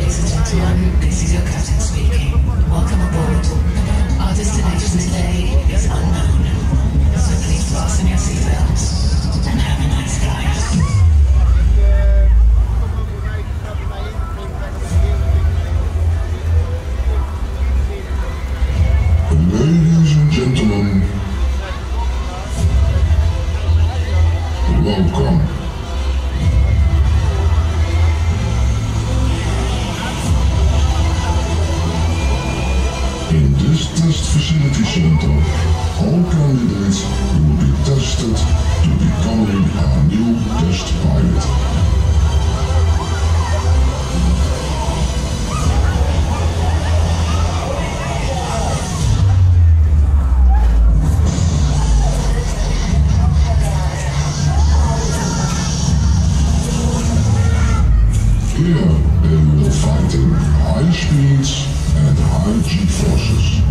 Ladies and gentlemen, welcome. In this test facility center, all candidates will be tested to becoming a new test pilot. Here they will fight in high speeds and high G-forces.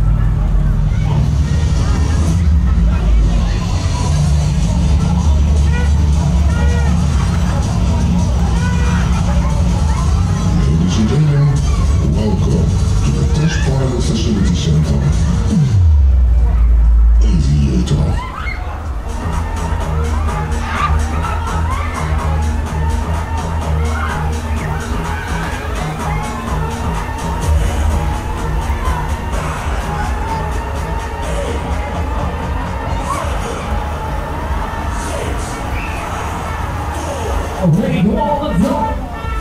Ladies and gentlemen, welcome to the Test Pilot Facility Center. Aviator. Ready to all the time.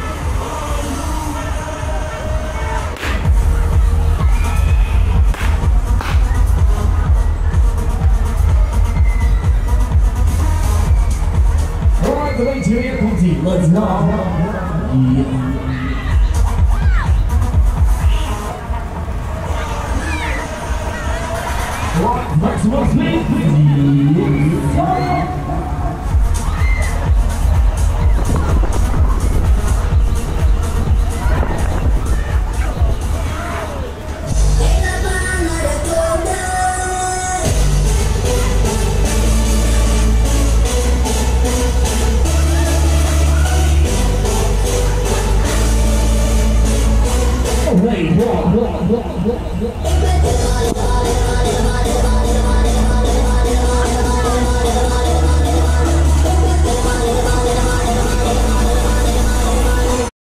Alright, the way to the airport, let's go. Right, maximum speed. Fire! Wait, what?